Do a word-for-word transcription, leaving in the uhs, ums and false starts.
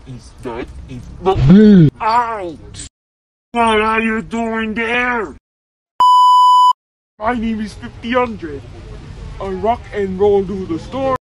is that is the out. What are you doing there? My name is fifty hundred. I rock and roll to the store.